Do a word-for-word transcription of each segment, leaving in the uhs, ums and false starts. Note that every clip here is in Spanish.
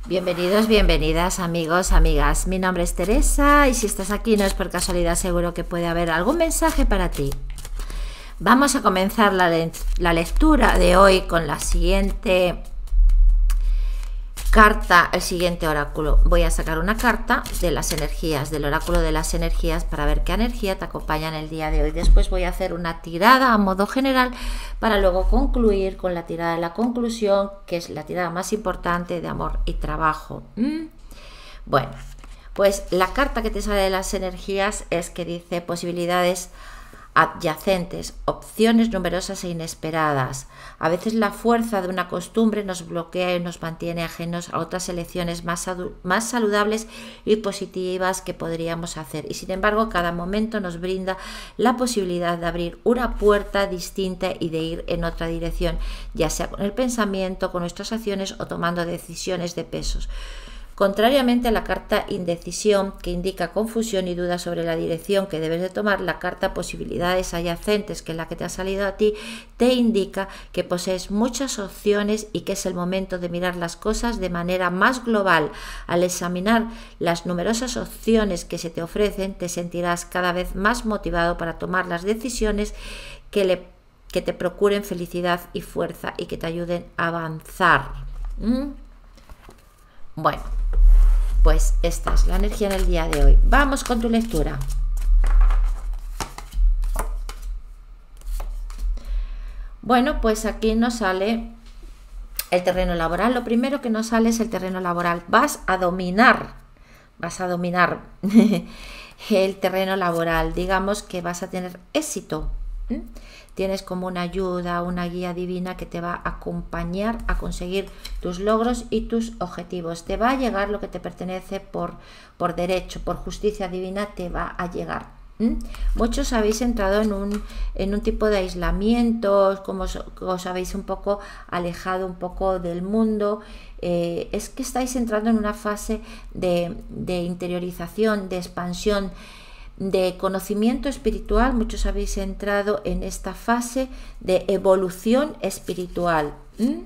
Bienvenidos, bienvenidas amigos, amigas. Mi nombre es Teresa y si estás aquí no es por casualidad, seguro que puede haber algún mensaje para ti. Vamos a comenzar la, le la lectura de hoy con la siguiente carta, el siguiente oráculo. Voy a sacar una carta de las energías, del oráculo de las energías, para ver qué energía te acompaña en el día de hoy. Después voy a hacer una tirada a modo general para luego concluir con la tirada de la conclusión, que es la tirada más importante de amor y trabajo. ¿Mm? Bueno, pues la carta que te sale de las energías es que dice posibilidades adyacentes, opciones numerosas e inesperadas. A veces la fuerza de una costumbre nos bloquea y nos mantiene ajenos a otras elecciones más, más saludables y positivas que podríamos hacer. Y sin embargo, cada momento nos brinda la posibilidad de abrir una puerta distinta y de ir en otra dirección, ya sea con el pensamiento, con nuestras acciones o tomando decisiones de pesos. Contrariamente a la carta indecisión, que indica confusión y duda sobre la dirección que debes de tomar, la carta posibilidades adyacentes, que es la que te ha salido a ti, te indica que posees muchas opciones y que es el momento de mirar las cosas de manera más global. Al examinar las numerosas opciones que se te ofrecen, te sentirás cada vez más motivado para tomar las decisiones que, le, que te procuren felicidad y fuerza y que te ayuden a avanzar. ¿Mm? Bueno, pues esta es la energía en el día de hoy. Vamos con tu lectura. Bueno, pues aquí nos sale el terreno laboral. Lo primero que nos sale es el terreno laboral. Vas a dominar, vas a dominar el terreno laboral. Digamos que vas a tener éxito. ¿Mm? Tienes como una ayuda, una guía divina que te va a acompañar a conseguir tus logros y tus objetivos. Te va a llegar lo que te pertenece por, por derecho, por justicia divina, te va a llegar. ¿Mm? Muchos habéis entrado en un, en un tipo de aislamiento, como os, os habéis un poco alejado un poco del mundo. Eh, es que estáis entrando en una fase de, de interiorización, de expansión, de conocimiento espiritual. Muchos habéis entrado en esta fase de evolución espiritual. ¿Mm?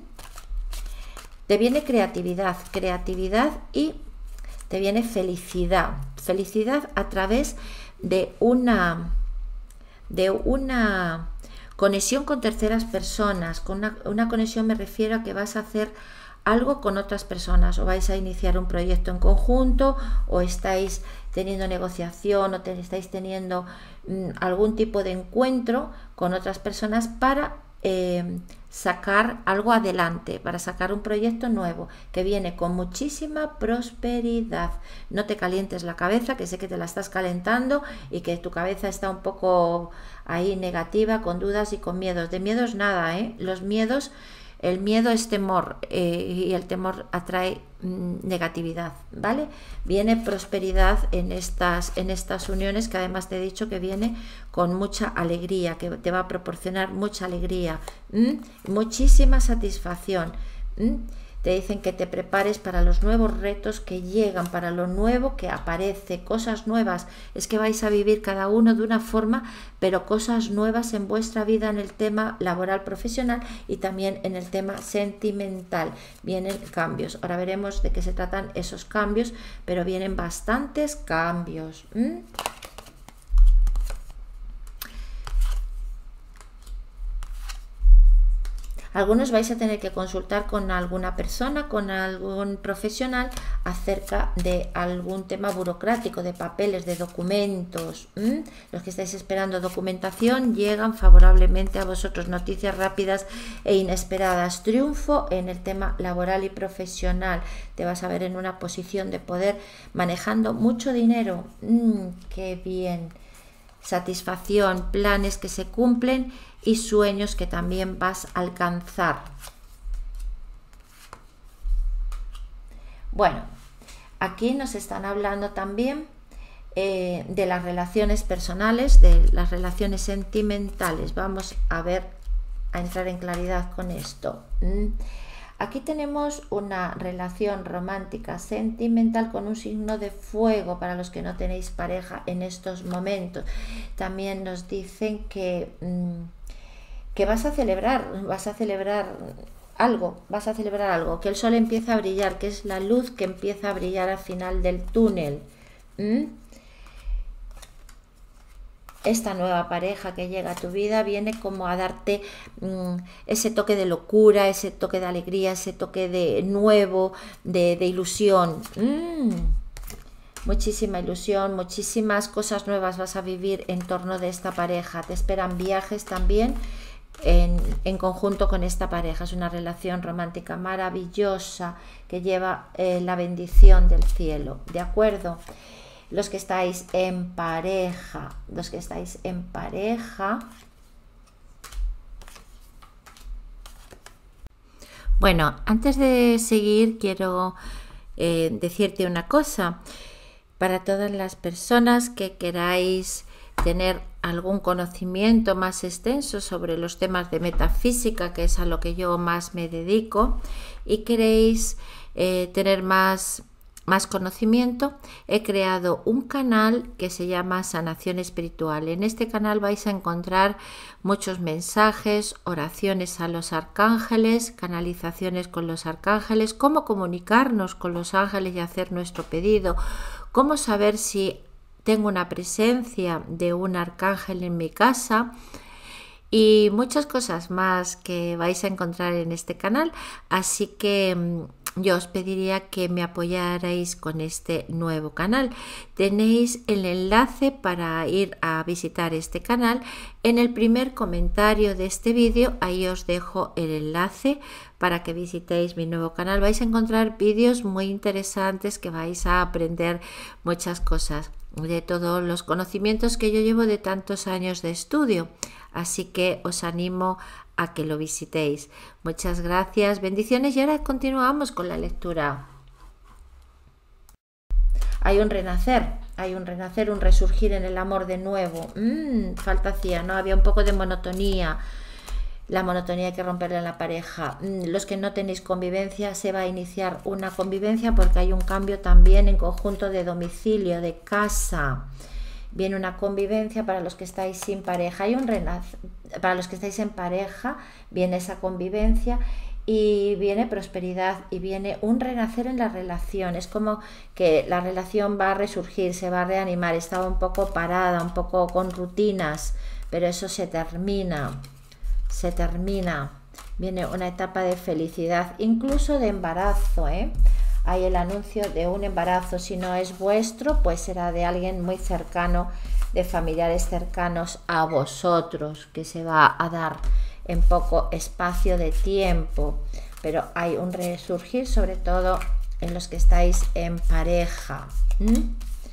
Te viene creatividad, creatividad y te viene felicidad. Felicidad a través de una, de una conexión con terceras personas. Con una, una conexión me refiero a que vas a hacer algo con otras personas, o vais a iniciar un proyecto en conjunto, o estáis teniendo negociación, o te, estáis teniendo mm, algún tipo de encuentro con otras personas para eh, sacar algo adelante, para sacar un proyecto nuevo que viene con muchísima prosperidad. No te calientes la cabeza, que sé que te la estás calentando y que tu cabeza está un poco ahí negativa, con dudas y con miedos. De miedos nada, ¿eh? Los miedos... El miedo es temor eh, y el temor atrae mm, negatividad, ¿vale? Viene prosperidad en estas, en estas uniones, que además te he dicho que viene con mucha alegría, que te va a proporcionar mucha alegría, ¿m? Muchísima satisfacción. ¿M? Te dicen que te prepares para los nuevos retos que llegan, para lo nuevo que aparece, cosas nuevas. Es que vais a vivir cada uno de una forma, pero cosas nuevas en vuestra vida en el tema laboral, profesional y también en el tema sentimental. Vienen cambios. Ahora veremos de qué se tratan esos cambios, pero vienen bastantes cambios. ¿Mm? Algunos vais a tener que consultar con alguna persona, con algún profesional acerca de algún tema burocrático, de papeles, de documentos. ¿Mm? Los que estáis esperando documentación llegan favorablemente a vosotros. Noticias rápidas e inesperadas. Triunfo en el tema laboral y profesional. Te vas a ver en una posición de poder manejando mucho dinero. Mm, ¡Qué bien! Satisfacción, planes que se cumplen y sueños que también vas a alcanzar. Bueno, aquí nos están hablando también eh, de las relaciones personales, de las relaciones sentimentales. Vamos a ver, a entrar en claridad con esto. ¿Mm? Aquí tenemos una relación romántica sentimental con un signo de fuego para los que no tenéis pareja en estos momentos. También nos dicen que, que vas a celebrar, vas a celebrar algo, vas a celebrar algo, que el sol empieza a brillar, que es la luz que empieza a brillar al final del túnel. ¿Mm? Esta nueva pareja que llega a tu vida viene como a darte mmm, ese toque de locura, ese toque de alegría, ese toque de nuevo, de, de ilusión. Mm. Muchísima ilusión, muchísimas cosas nuevas vas a vivir en torno de esta pareja. Te esperan viajes también en, en conjunto con esta pareja. Es una relación romántica maravillosa que lleva eh, la bendición del cielo. ¿De acuerdo? Los que estáis en pareja, los que estáis en pareja. Bueno, antes de seguir quiero eh, decirte una cosa. Para todas las personas que queráis tener algún conocimiento más extenso sobre los temas de metafísica, que es a lo que yo más me dedico, y queréis eh, tener más, más conocimiento, he creado un canal que se llama Sanación Espiritual. En este canal vais a encontrar muchos mensajes, oraciones a los arcángeles, canalizaciones con los arcángeles, cómo comunicarnos con los ángeles y hacer nuestro pedido, cómo saber si tengo una presencia de un arcángel en mi casa y muchas cosas más que vais a encontrar en este canal. Así que yo os pediría que me apoyarais con este nuevo canal. Tenéis el enlace para ir a visitar este canal en el primer comentario de este vídeo. Ahí os dejo el enlace para que visitéis mi nuevo canal. Vais a encontrar vídeos muy interesantes que vais a aprender muchas cosas de todos los conocimientos que yo llevo de tantos años de estudio. Así que os animo a que lo visitéis. Muchas gracias, bendiciones, y ahora continuamos con la lectura. Hay un renacer, hay un renacer, un resurgir en el amor de nuevo. Mm, falta hacía, ¿no? Había un poco de monotonía. La monotonía hay que romperla en la pareja. Los que no tenéis convivencia, se va a iniciar una convivencia porque hay un cambio también en conjunto de domicilio, de casa. Viene una convivencia para los que estáis sin pareja. Hay un renacer, para los que estáis en pareja, viene esa convivencia y viene prosperidad y viene un renacer en la relación. Es como que la relación va a resurgir, se va a reanimar. Estaba un poco parada, un poco con rutinas, pero eso se termina. Se termina, viene una etapa de felicidad, incluso de embarazo, ¿eh? Hay el anuncio de un embarazo, si no es vuestro, pues será de alguien muy cercano, de familiares cercanos a vosotros, que se va a dar en poco espacio de tiempo, pero hay un resurgir sobre todo en los que estáis en pareja, ¿Mm?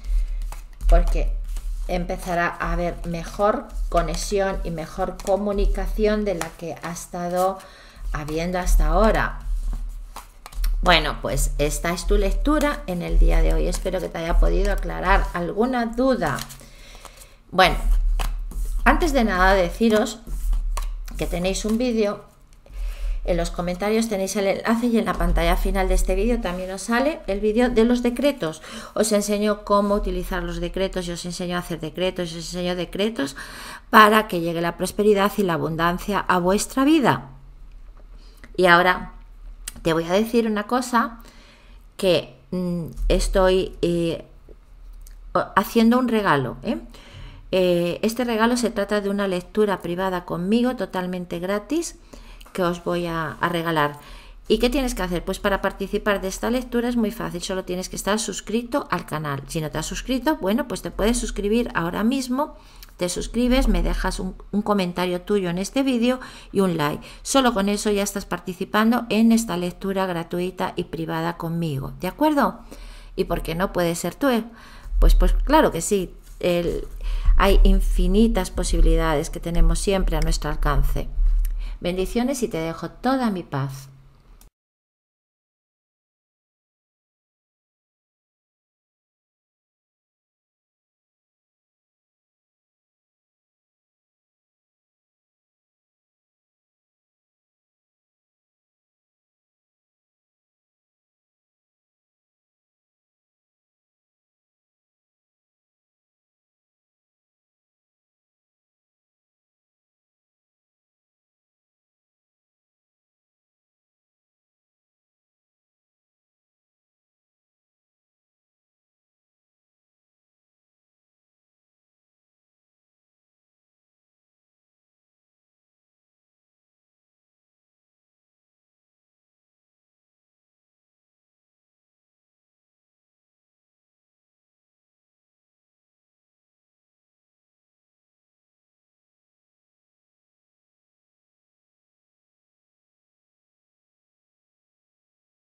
porque empezará a haber mejor conexión y mejor comunicación de la que ha estado habiendo hasta ahora. Bueno, pues esta es tu lectura en el día de hoy. Espero que te haya podido aclarar alguna duda. Bueno, antes de nada deciros que tenéis un vídeo. En los comentarios tenéis el enlace y en la pantalla final de este vídeo también os sale el vídeo de los decretos. Os enseño cómo utilizar los decretos y os enseño a hacer decretos, y os enseño decretos para que llegue la prosperidad y la abundancia a vuestra vida. Y ahora te voy a decir una cosa, que mmm, estoy eh, haciendo un regalo, ¿eh? Eh, este regalo se trata de una lectura privada conmigo totalmente gratis, que os voy a, a regalar. ¿Y qué tienes que hacer? Pues para participar de esta lectura es muy fácil, solo tienes que estar suscrito al canal. Si no te has suscrito, bueno, pues te puedes suscribir ahora mismo, te suscribes, me dejas un, un comentario tuyo en este vídeo y un like. Solo con eso ya estás participando en esta lectura gratuita y privada conmigo, ¿de acuerdo? ¿Y por qué no puede ser tú? Pues, pues claro que sí, el, hay infinitas posibilidades que tenemos siempre a nuestro alcance. Bendiciones y te dejo toda mi paz.